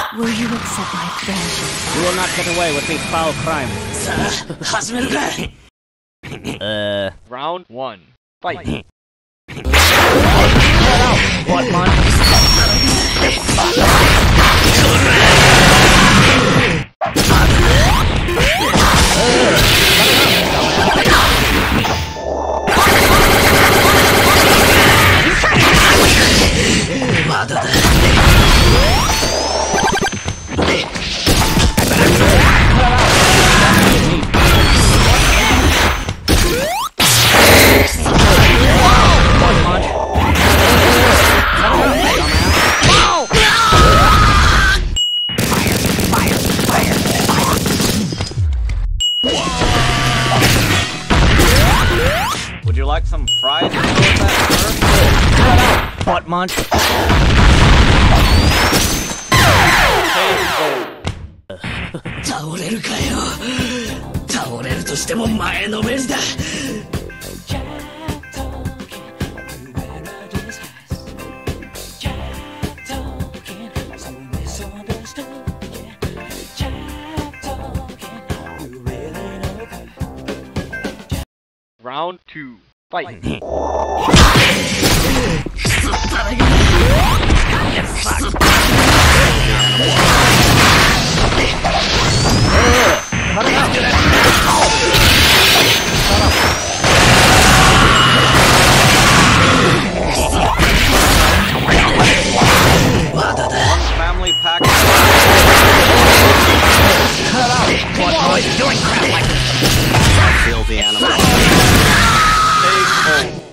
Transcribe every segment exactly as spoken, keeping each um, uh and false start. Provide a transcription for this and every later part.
Will you accept my friendship? You will not get away with these foul crimes. uh... Round one. Fight. Get out, butt munch. Would you like some fries? Butt munch. Round two. Fight. Family pack. Cut out! What are you doing crap like this? Filthy animal.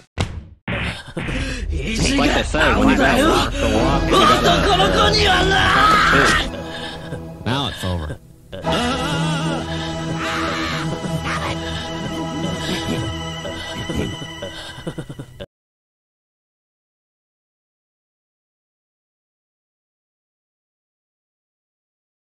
Like I say, when you gotta walk the walk, you gotta...